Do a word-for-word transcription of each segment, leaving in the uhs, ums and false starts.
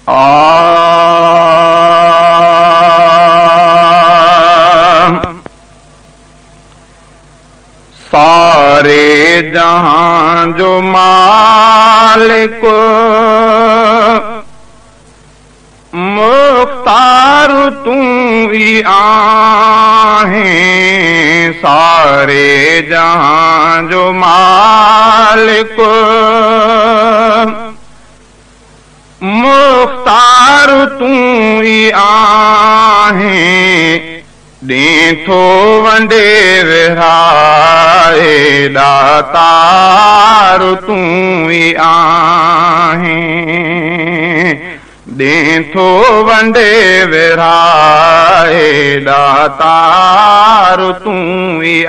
सारे जहां जो मालिक मुख्तार तू ही आहें। सारे जहां जो मालिक मुख्तार तू ही आहें। ॾींथो वंडे विराए दातार तू ही आहें। ॾींथो वंडे विराए दातार तू ही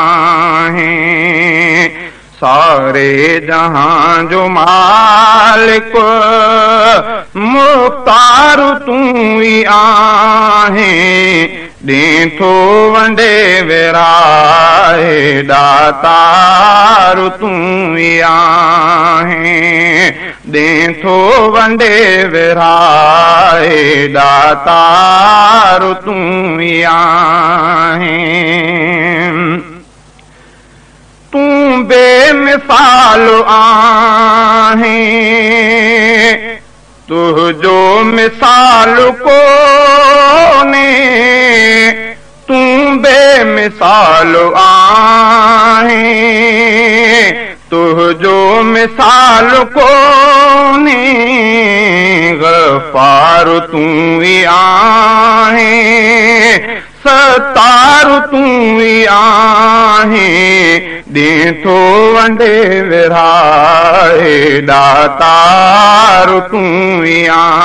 आहें। सारे जहां जो मालिक मुख्तार तू ही आहें। ॾींथो वंडे विराए दातार तू ही आहें। ॾींथो वंडे विराए दातार तू ही आहें। तू बेमिसाल आहें। तुझो मिसाल कोने। तू बेमिसाल आहें। तुझो मिसाल कोने। गफ़ार तू ही आहें। सत्तार तू ही आहें। ॾींथो वंडे विराए दातार तू ही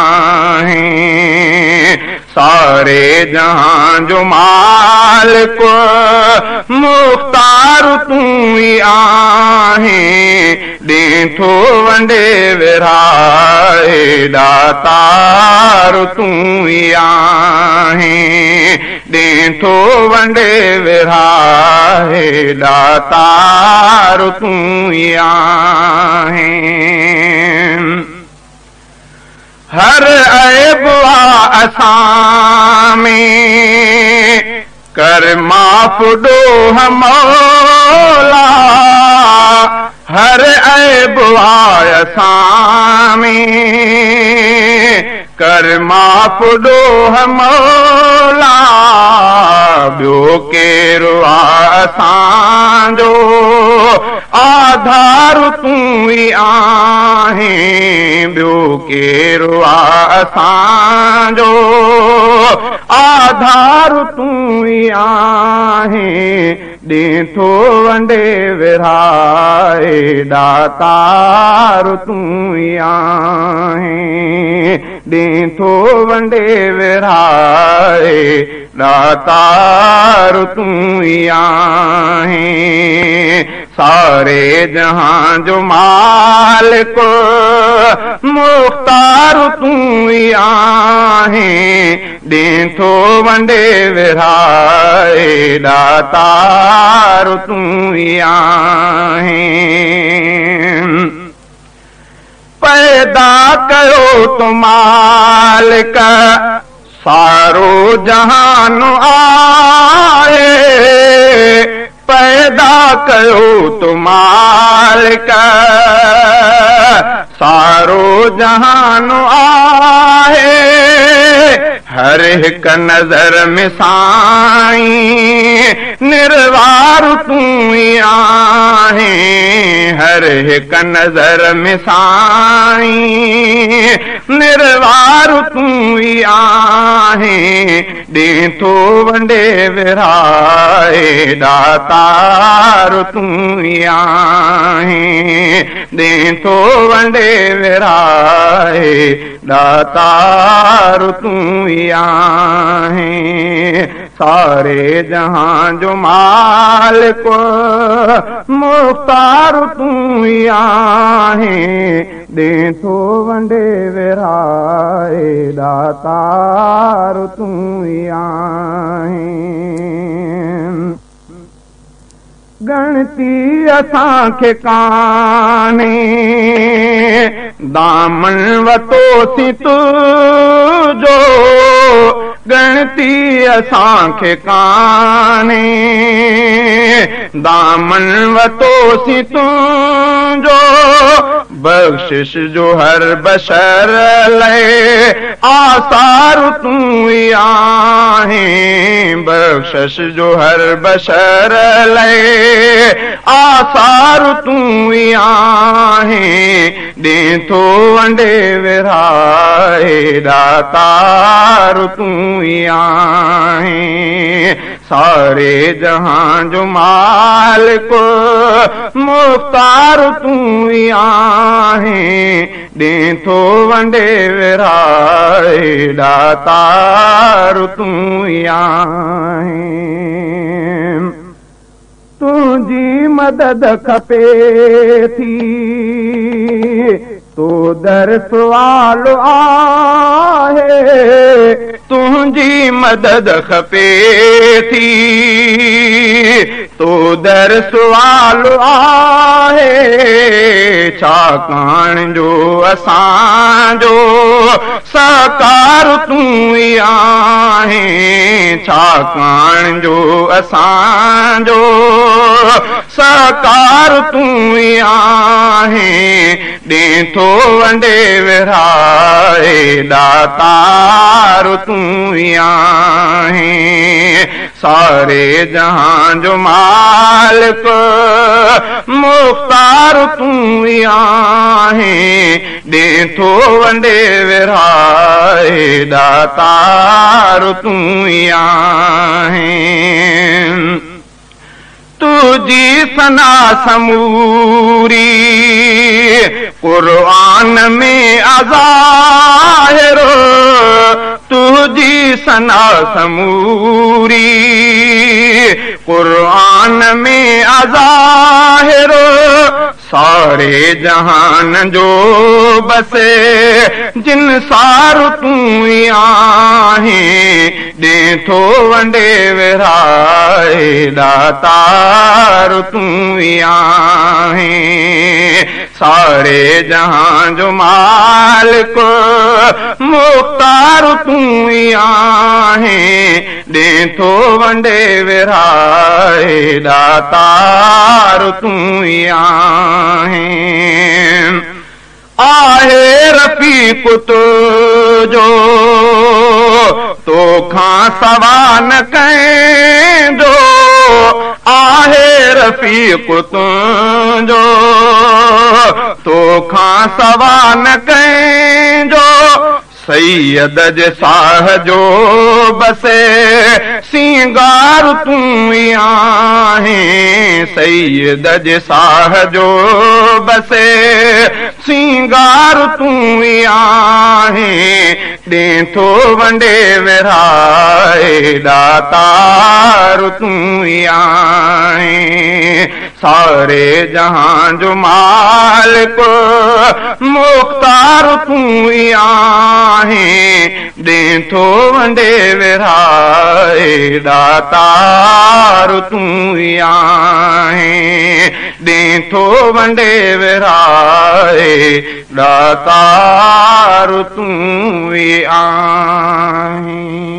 आहें। सारे जहां जो मालिक मुख्तार तू ही आहें। ॾींथो वंडे विराए दातार तू ही आहें। ॾींथो वंडे विराए दातार तू ही आहें। हर ऐब असां में कर माफ़ ॾोह मौला। हर ऐब असां में कर माफ़ ॾोह मौला। ॿियो केरु असांजो आधार तू ही आहें। ॿियो केरु असांजो आधार तू ही आहें। ॾींथो वंडे विराए दातार तू ही आहें। ॾींथो वंडे विराए दातार तू ही आहें। सारे जहां जो मालिक मुख्तार तू ही आहें। ॾींथो वंडे विराए दातार तू ही आहें। पैदा कयो तो मालिक सारो जहान आहे। पैदा कयो तो मालिक सारो जहान आहे। हर हिक नज़र में साईं निर्वार तू ही आहें। हर हिक नज़र में साईं निर्वार तू ही आहें। ॾींथो वंडे विराए दातार तू ही आहें। ॾींथो वंडे विराए दातार तू ही आहें। सारे जहां जो मालिक मुख्तार तू ही आहें। ॾींथो वंडे विराए दातार तू ही आहें। ॻणती असांखे कान्हे दामन वतोसी तुझो गणती असांखे कान्हे दामन वतोसी तुझो बख्शिश जो हर बशर ले आसार तू ही आहे बख्शिश जो हर बशर ले आसार तू ही आहे दे थो वंडे विराए दातार तू ही आहे सारे जहां जो मालिक मुख्तार तू ही आहे दे थो वंडे विराए दातार तू ही आहे तुझी मदद खपे थी तो दर सवाल आहे तुझी मदद खपे थी तो दर सवाल आहे छाकाणि जो असांजो साकार तू ही आहे छाकाणि जो असांजो साकार तू ही आहे दे थो वंडे विराए दातार तू ही आहे सारे जहां जो मालिक मुख्तार तू ही आहे दे थो वंडे विराए दातार तू ही आहे तुझी सना समूरी कुरान में अज़ाहिर तुझी सना समूरी कुरान में अज़ाहिर सारे जहान जो बसे जिन सार तू ही आहे दे थो वंडे विराए दातार तू ही आहे सारे जहां जो मालिक मुख्तार तू ही आहे दे थो वंडे विराए दातार तू ही आहे आहे रफ़ीक तुझो तोखां सवा न कंहिंजो आहे रफ़ीक तुझो तोखां सवा न कंहिंजो सैयद जे साह जो बसे सिंगार तू ही आहे सैयद जे साह जो बसे सिंगार तू ही आहे दे थो वंडे विराए दातार तू ही आहे सारे जहां जो मालिक मुख्तार तू ही आहे दे थो वंडे विराए दातार तू ही आहे दे थो वंडे विराए दातार तू ही आहे।